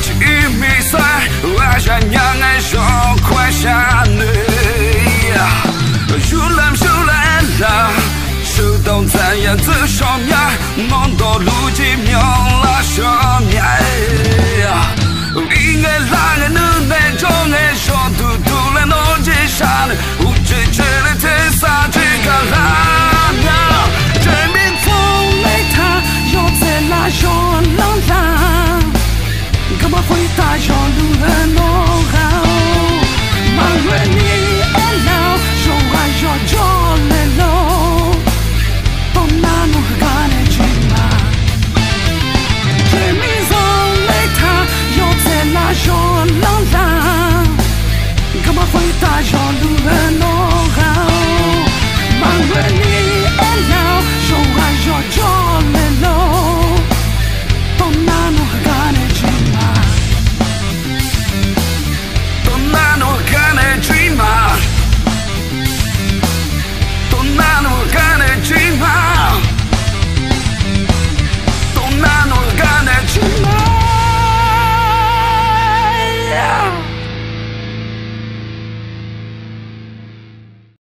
一米三，爱上让爱说快下你。如蓝如蓝啦，手动怎样子说呀？梦到路径妙啦说呀。应该拉个女那种爱说嘟嘟来弄几下呢？无知觉得太傻，这个啦呀，这边风来他又在拉又浪啦。干嘛回答要路人？